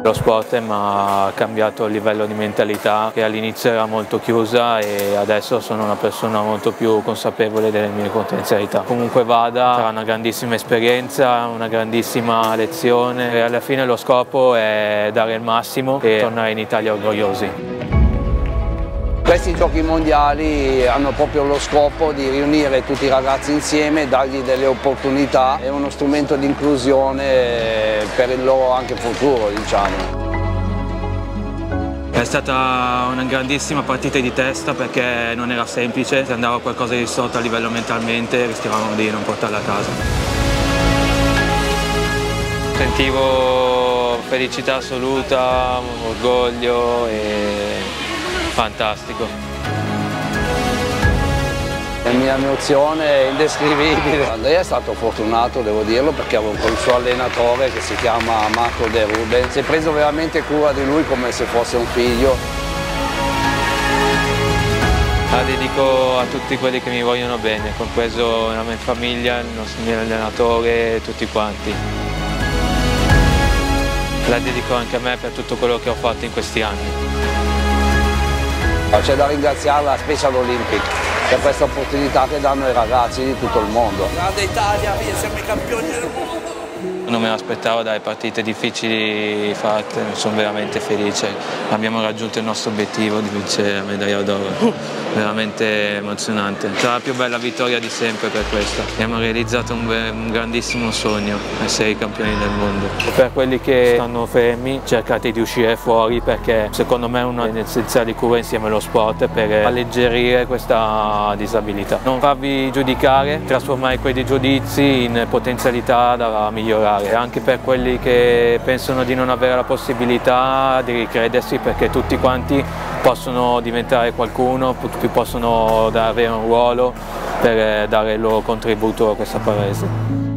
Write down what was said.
Lo sport mi ha cambiato il livello di mentalità, che all'inizio era molto chiusa e adesso sono una persona molto più consapevole delle mie potenzialità. Comunque vada, sarà una grandissima esperienza, una grandissima lezione e alla fine lo scopo è dare il massimo e tornare in Italia orgogliosi. Questi giochi mondiali hanno proprio lo scopo di riunire tutti i ragazzi insieme, dargli delle opportunità, è uno strumento di inclusione per il loro anche futuro, diciamo. È stata una grandissima partita di testa perché non era semplice, se andava qualcosa di sotto a livello mentalmente rischiavamo di non portarla a casa. Sentivo felicità assoluta, orgoglio e fantastico. La mia emozione è indescrivibile. Lei è stato fortunato, devo dirlo, perché avevo il suo allenatore che si chiama Marco De Ruben. Si è preso veramente cura di lui come se fosse un figlio. La dedico a tutti quelli che mi vogliono bene, compreso la mia famiglia, il mio allenatore e tutti quanti. La dedico anche a me per tutto quello che ho fatto in questi anni. C'è da ringraziare la Special Olympic per questa opportunità che danno ai ragazzi di tutto il mondo. Grande Italia, via, siamo i campioni del mondo! Non me l'aspettavo dalle partite difficili fatte, sono veramente felice. Abbiamo raggiunto il nostro obiettivo di vincere la medaglia d'oro. Veramente emozionante. Sarà la più bella vittoria di sempre per questa. Abbiamo realizzato un grandissimo sogno, essere i campioni del mondo. Per quelli che stanno fermi, cercate di uscire fuori perché secondo me è una delle essenziali cure insieme allo sport per alleggerire questa disabilità. Non farvi giudicare, trasformare quei giudizi in potenzialità da migliorare. Anche per quelli che pensano di non avere la possibilità di ricredersi perché tutti quanti possono diventare qualcuno, tutti possono avere un ruolo per dare il loro contributo a questo paese.